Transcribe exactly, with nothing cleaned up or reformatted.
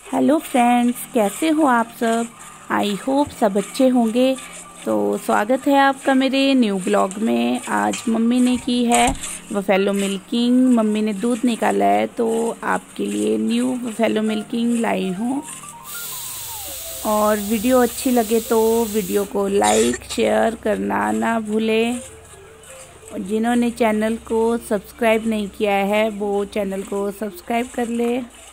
Hello friends, कैसे हो आप सब। आई होप सब अच्छे होंगे। तो स्वागत है आपका मेरे न्यू ब्लॉग में। आज मम्मी ने की है बफेलो मिल्किंग। मम्मी ने दूध निकाला है तो आपके लिए न्यू बफेलो मिल्किंग लाई हूँ। और वीडियो अच्छी लगे तो वीडियो को लाइक शेयर करना ना भूलें। और जिन्होंने चैनल को सब्सक्राइब नहीं किया है वो चैनल को सब्सक्राइब कर ले।